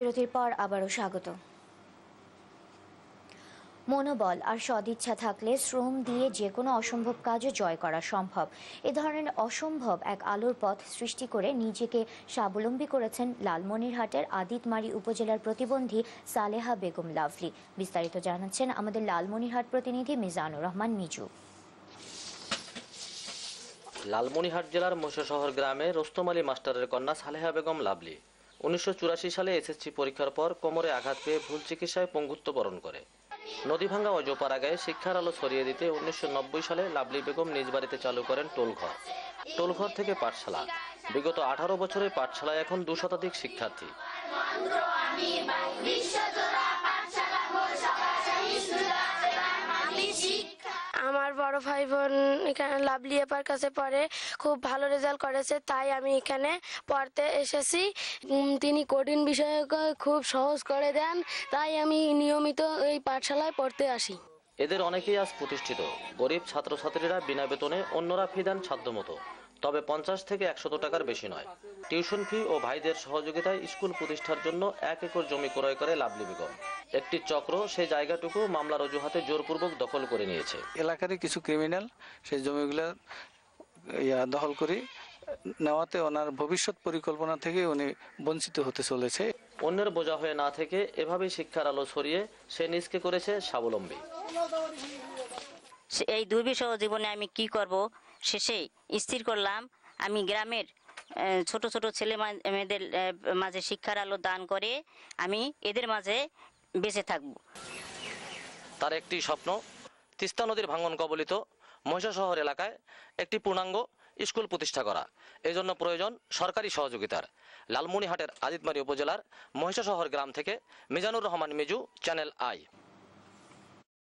বিরতির পর আবারও স্বাগত। মনোবল আর সদিচ্ছা থাকলে শ্রম দিয়ে যে কোনো অসম্ভব কাজও জয় করা সম্ভব। এ ধরনের অসম্ভব এক আলোর পথ সৃষ্টি করে নিজেকে স্বাবলম্বী করেছেন লালমনিরহাটের আদিতমারি উপজেলার প্রতিবন্ধী সালেহা বেগম লাভলি। বিস্তারিত জানাচ্ছেন আমাদের লালমনিরহাট প্রতিনিধি মিজানুর রহমান মিজু। লালমনিরহাট জেলার মহিষাশহর গ্রামে রোস্তম আলী মাস্টারের কন্যা সালেহা বেগম লাভলি 1984 সালে এসএসসি পরীক্ষার পর কোমরে আঘাত পেয়ে ভুল চিকিৎসায় পঙ্গুত্ব বরণ করে। নদীভাঙ্গা ও জোপাড়াগায়ে শিক্ষার আলো ছড়িয়ে দিতে 1990 সালে লাভলি বেগম নিজ বাড়িতে চালু করেন টোলঘর। টোলঘর থেকে পাঠশালা। বিগত 18 বছরে পাঠশালায় এখন 2 শতাধিক শিক্ষার্থী। আমার বড় ভাই বোন এখানে লাভলি আপার কাছে পড়ে, খুব ভালো রেজাল্ট করেছে, তাই আমি এখানে পড়তে এসেছি। তিনি কঠিন বিষয়কে খুব সহজ করে দেন, তাই আমি নিয়মিত এই পাঠশালায় পড়তে আসি। এদের অনেকেই আজ প্রতিষ্ঠিত। গরিব ছাত্রছাত্রীরা বিনা বেতনে, অন্যরা ফি দেন সাধ্যমতো, তবে 50 থেকে 100 টাকার বেশি নয়। টিউশন ফি ও ভাইদের সহযোগিতায় স্কুল প্রতিষ্ঠার জন্য 1 একর জমি ক্রয় করে লাভলি বেগম। একটি চক্র সেই জায়গাটুকু মামলার অজুহাতে জোরপূর্বক দখল করে নিয়েছে। এলাকারই কিছু ক্রিমিনাল সেই জমিগুলো দখল করে নেওয়াতে ওনার ভবিষ্যৎ পরিকল্পনা থেকে উনি বঞ্চিত হতে চলেছে। অন্যের বোঝা হয়ে না থেকে এভাবেই শিক্ষার আলো ছড়িয়ে সে নিজকে করেছে স্বাবলম্বী। এই দুর্বিষহ জীবনে আমি কি করব, শেষেই স্থির করলাম আমি গ্রামের ছোট ছোট ছেলে মেয়েদের মাঝে শিক্ষার আলো দান করে আমি এদের মাঝে বেঁচে থাকব। তার একটি স্বপ্ন, তিস্তা নদীর ভাঙন কবলিত মহিষাশহর এলাকায় একটি পূর্ণাঙ্গ স্কুল প্রতিষ্ঠা করা। এজন্য প্রয়োজন সরকারি সহযোগিতার। লালমনিরহাটের আদিতমারি উপজেলার মহিষাশহর গ্রাম থেকে মিজানুর রহমান মিজু, চ্যানেল আই।